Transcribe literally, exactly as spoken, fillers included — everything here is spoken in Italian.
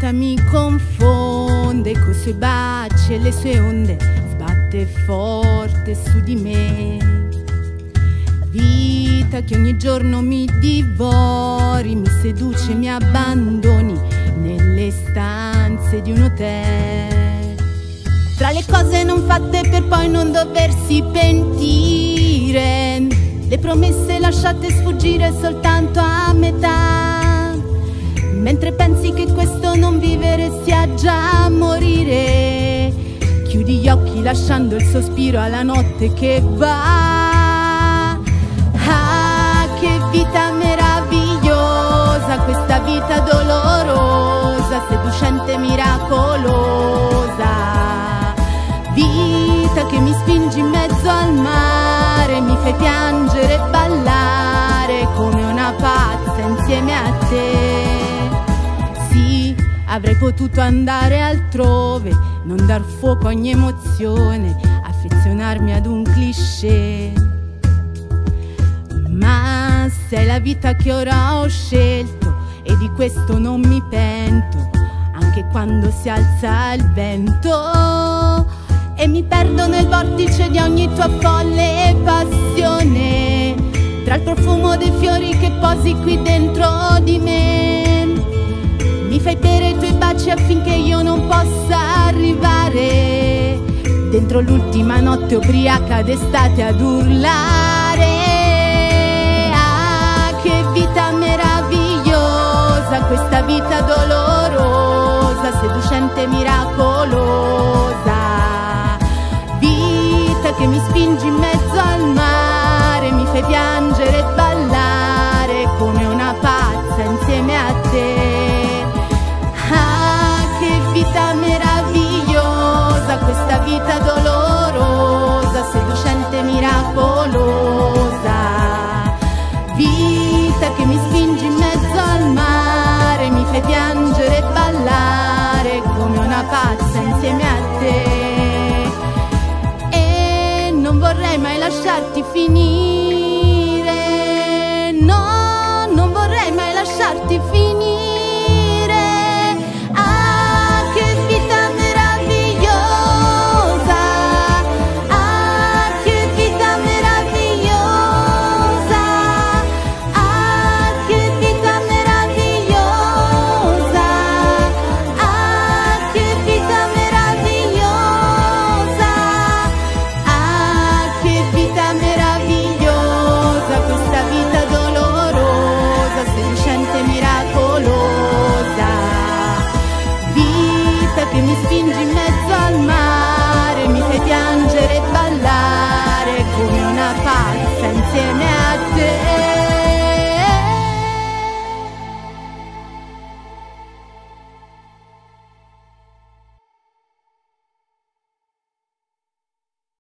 vita mi confonde coi suoi baci e le sue onde, sbatte forte su di me. Vita che ogni giorno mi divori, mi seduce, mi abbandoni nelle stanze di un hotel. Tra le cose non fatte per poi non doversi pentire, le promesse lasciate sfuggire soltanto a metà. Mentre pensi che questo non vivere sia già morire, chiudi gli occhi lasciando il sospiro alla notte che va. Ah, che vita meravigliosa, questa vita dolorosa, seducente, miracolosa. Vita che mi spingi in mezzo al mare, mi fai piangere e ballare come una pazza insieme a te. Sì, avrei potuto andare altrove, non dar fuoco a ogni emozione, affezionarmi ad un cliché. Ma sei la vita che ora ho scelto e di questo non mi pento, anche quando si alza il vento. E mi perdo nel vortice di ogni tua folle passione, tra il profumo dei fiori che posi qui dentro di me. Mi fai bere i tuoi baci affinché io non possa arrivare dentro l'ultima notte ubriaca d'estate ad urlare. Ah, che vita meravigliosa, questa vita dolorosa, seducente, miracolosa. Vita che mi spingi in mezzo al mare, mi fai piangere e ballare come una pazza insieme a te. Ah, che vita meravigliosa, questa vita dolorosa,